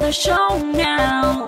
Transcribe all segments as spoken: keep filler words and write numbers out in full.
the show now.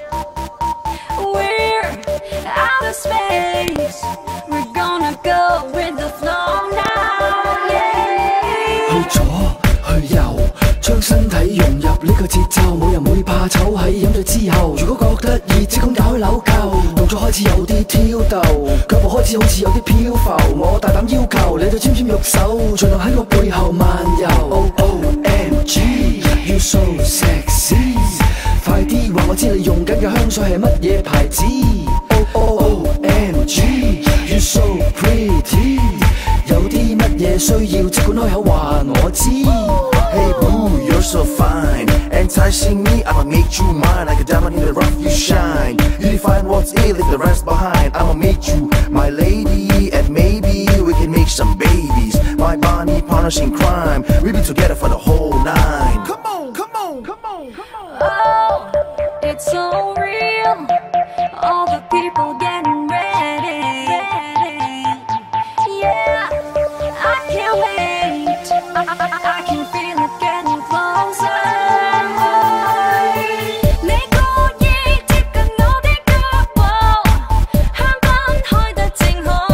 We're out of space. We're gonna go with the flow now. Yeah. 去左去右，將身體融入呢個節奏，冇人會怕醜喺飲醉之後。如果覺得熱，即管打開紐扣，動作開始有啲挑逗，腳步開始好似有啲漂浮。我大膽要求你對纖纖玉手，盡量喺我背後漫遊。O O M G you so sexy， 快啲話我知你用緊嘅香水係乜嘢牌子。O O M G you so pretty， 有啲乜嘢需要即管開口話我知。 Hey boo, you're so fine, enticing me. I'ma make you mine, like a diamond in the rough. You shine. You define what's it, leave the rest behind. I'ma make you my lady, and maybe we can make some babies. My body punishing crime. We'll be together for the whole nine. Come on, come on, come on, come on. Oh, it's so real. All the people getting ready. Yeah, I can't wait. I, I, I can feel it getting closer. 你故意貼近我的腳步，香檳開得正好。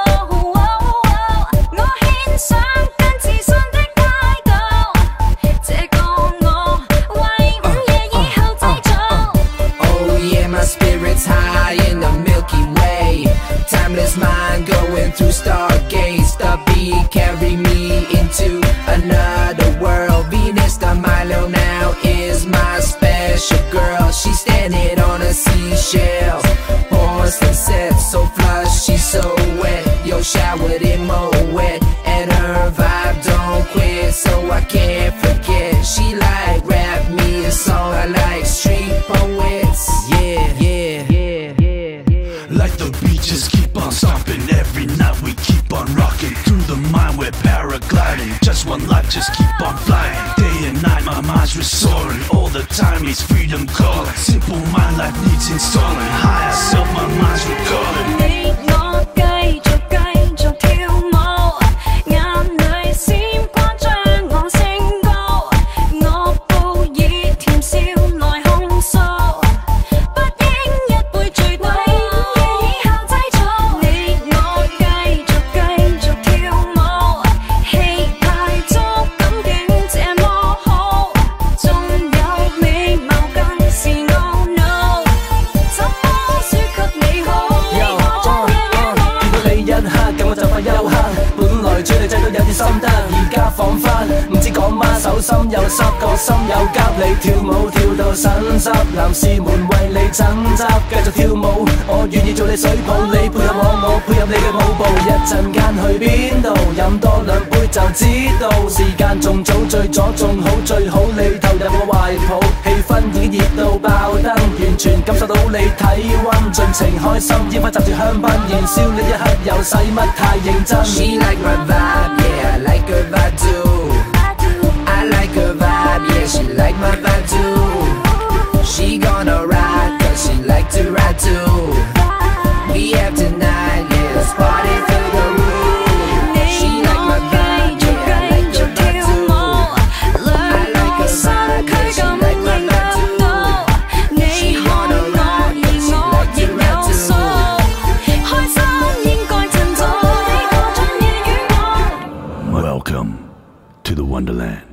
我獻上更自信的態度，這個我為午夜以後製造。 Oh yeah, my spirit's high in the Milky Way. Timeless mind going through stargates. The beat carry me into another world. Venus de Milo now is my special girl. She's standing on a seashell. Porcelain set so flush, she's so wet. Yo, showered in Moet, and her vibe don't quit, so I can't forget. She like rap me a song, I like street poets. Yeah, yeah, yeah, yeah, yeah. Like the beat, just keep on stomping. Every night we keep on rocking. Through the mind we're paragliding. Just one life, just keep on flying. Day and night my mind's restoring. All the time it's freedom calling. Simple mind life needs installing. Higher self my mind's recalling. 你我繼續繼續跳舞，眼淚閃光將我升高，我報以甜笑來控訴，不應一杯醉倒，以後製造。你我繼續繼續跳舞，氣派觸感竟這麼好，仲有美貌更是我 no， 怎麼說給你好？ 咁我就快休克，本來追女仔都有啲心得，而家彷彿唔知講乜，手心又濕，個心又急。你跳舞跳到腎濕，男士們為你爭執，繼續跳舞，我願意做你水泡，你配合我，我配合你嘅舞步。一陣間去邊度？飲多兩杯就知道，時間仲早，醉咗仲好，最好你投入我懷抱，氣氛已經熱到爆燈，完全感受到你體溫，盡情開心，煙花插住香檳，燃燒呢一刻又使乜太認真。 She like my vibe, yeah, I like her vibe too. I like her vibe, yeah, she like my vibe too. She gonna ride, cause she like to ride too. We have tonight, yeah, let's party till the roof. She like my vibe, yeah, I like her vibe too. I like her vibe, yeah, she like my vibe too. She gonna ride, cause she like to ride too. 開心應該振作，你過盡夜與我。 Welcome to the Wonderland.